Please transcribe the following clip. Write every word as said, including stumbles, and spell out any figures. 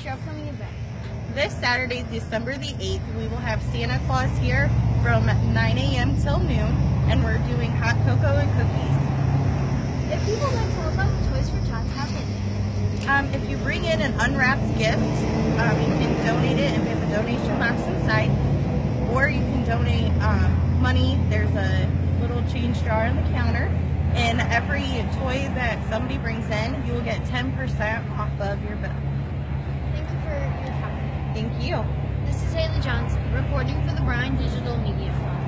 about your upcoming event? This Saturday, December the eighth, we will have Santa Claus here from nine A M till noon, and we're doing hot cocoa and cookies. If people would like to help out with Toys for Tots, how can they? Um, if you bring in an unwrapped gift, um, you can donate it, and we have a donation box inside, or you can donate um, money. There's a little change jar on the counter, and every toy that somebody brings in, you will get ten percent off of your bill. Thank you for your time. Thank you. This is Haley Johnson, reporting for the Bryan Digital Media.